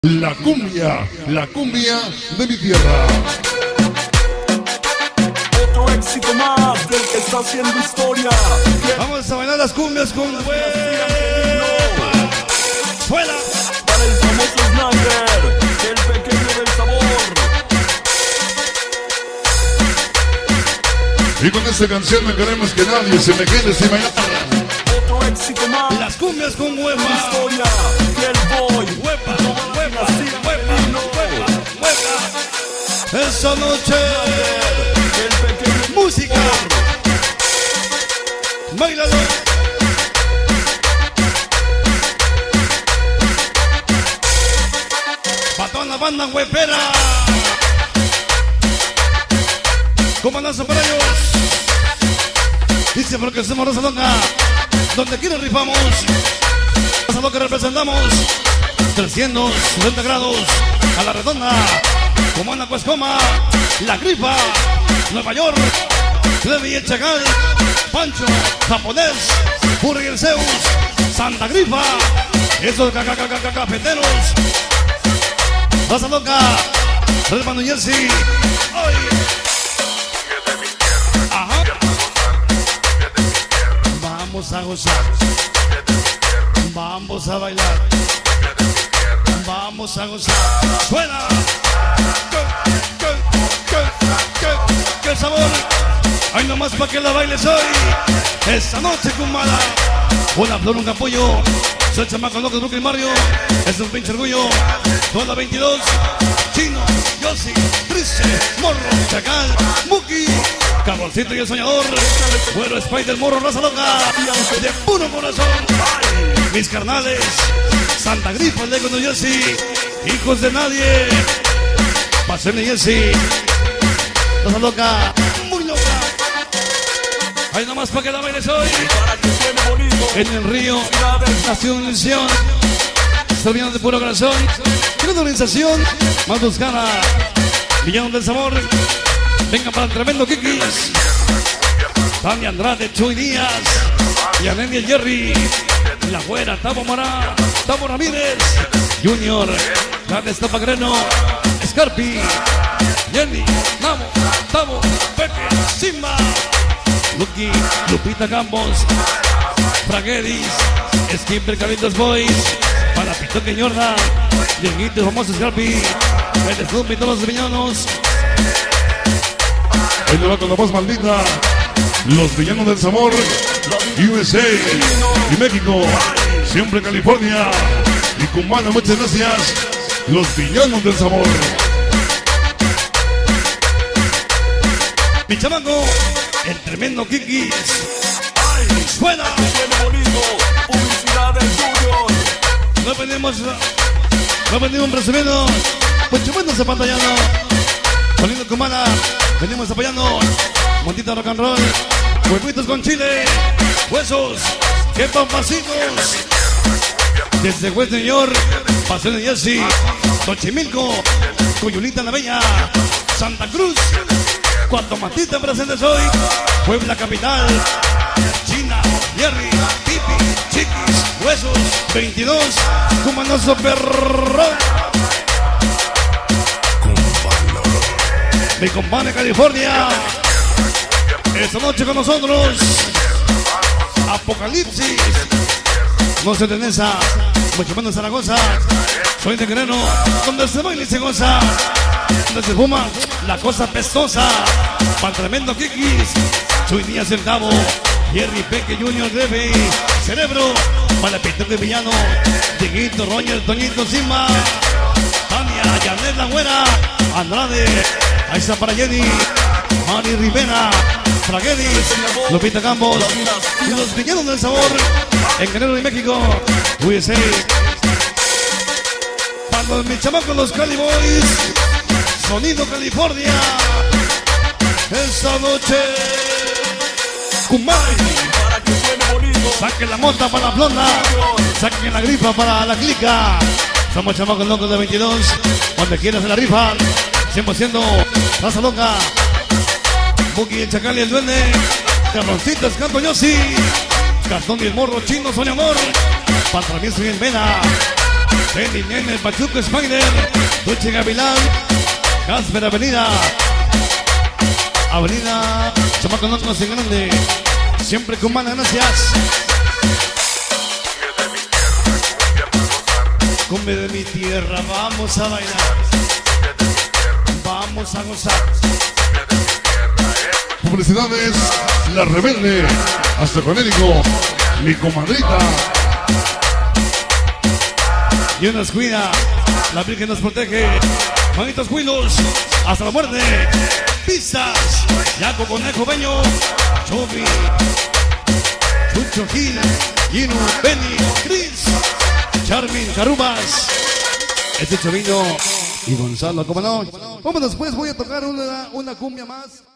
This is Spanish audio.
La cumbia de mi tierra. Otro éxito más del que está haciendo historia. Vamos a bailar las cumbias con huepa. ¡Fuera! Para el famoso Snyder, el pequeño del sabor. Y con esta canción no queremos que nadie se me quede sin bailar. Otro éxito más. Las cumbias con huepa. Historia del boy. Huepa, huepa, huepa, huepa, huepa. Esa noche. El pequeño Música. Bailalo. Patón la banda huepera. Comandazo para ellos. Dice porque somos Raza Loca. Donde quiera rifamos. Raza Loca representamos 360 grados a la redonda. Comanda Cuescoma, La Grifa, Nueva York, Levi y el Chacal, Pancho, Japonés, Puri y el Zeus, Santa Grifa, esos cafeteros. Raza Loca, Redman New Jersey. ¡Ay! Ajá. Vamos a gozar. Vamos a bailar. Vamos a gozar. ¡Suena! ¡Qué sabor! Hay nomás pa' que la bailes hoy. Esta noche con mala. Una flor, un capullo. Soy chamaco loco de Brooklyn Mario. Es un pinche orgullo. Toda 22. Chino, Yossi, Triste, Morro, Chacal, Muki, Caborcito y el Soñador. Bueno, Spider, Morro, Raza Loca. De puro corazón. Mis carnales. Santa Grifa, Lego, New Jersey. Hijos de nadie. Paseo New Jersey. Raza Loca. Muy loca. Hay nomás pa' que la bailes hoy. para que suene bonito. En el río. Nació una ilusión. Serviendo de puro corazón. Una organización más buscada. Villano del Sabor. Venga para el tremendo Kikis. Tania Andrade, Chuy Díaz. Yaneli Jerry. La Güera, Tabo Morá. Tabo Ramírez. Junior. Grande Estapagreno. Scarpi. Jenny. Namo. Tabo. Pepe. Simba. Lucky. Lupita Campos. Fraguedis. Skipper Carlitos Boys. Para Pitoque Jordan. Dieguito, el famoso Scarpi. El Snoopy, todos los villanos. El va con la voz maldita. Los villanos del sabor. USA y México. Siempre California. Y Cumana, muchas gracias. Los villanos del sabor. Mi chamaco, el tremendo Kikis. Suena. Suene bonito. Publicidad del Junior. No venimos presumiendo. Mucho menos apantallando. Poniendo Cumana. Venimos apoyando. Montita rock and roll. Huevitos con chile. Huesos. Que papacitos. Desde West New York. Paseo de Jersey. Xochimilco. Coyulita la Bella. Santa Cruz. Cuatro Matita presentes hoy. Puebla capital. China. Jerry. Pipi. Chiquis. Huesos. 22. Comanoso perro. Mi compadre California. Esta noche con nosotros. Apocalipsis. No se tenesa. Mucho menos Zaragoza. Soy de Guerrero. Donde se baila y se goza. Donde se fuma la cosa pestosa. Para tremendo Kikis. Chuy Díaz el Cabo. Jerry Peque Junior Debe. Cerebro. Para el pintor de villano. Dieguito, Roger, Toñito, Simba. Tania, Janet la Güera. Andrade. Ahí está para Jenny. Mari Rivera. Fraguedis. Lupita Campos. Y los villanos del sabor. En Guerrero y México. USA. Para mis chamacos los Cali Boys. Sonido California. Esta noche. Kumai. Para que suene bonito. Saquen la mota para la blonda. Saquen la grifa para la clica. Somos chamacos locos de 22. Donde quieras en la rifa. 100% Raza Loca. Buki, el Chacal y el Duende. Carroncitos, Canto Yossi. Cartón y el Morro, Chino, Soñador. Para travieso y el Vena. Penny, Nene, Pachuco, Spider, Duche, Gavilán, Casper, Avenida Chamaco Norte, en grande, siempre con malas gracias. Cumbia de mi tierra, vamos a bailar, vamos a gozar. Publicidades, La Rebelde, hasta Conérico, mi comadrita. Dios nos cuida, la Virgen nos protege. Manitos Huilos, hasta la muerte. Pistas, Yaco, Conejo, Beño, Chobi, Chucho, Gil, Gino, Benny, Chris, Charmin, Carubas, este Chovino y Gonzalo, ¿cómo no? Vámonos pues, voy a tocar una cumbia más.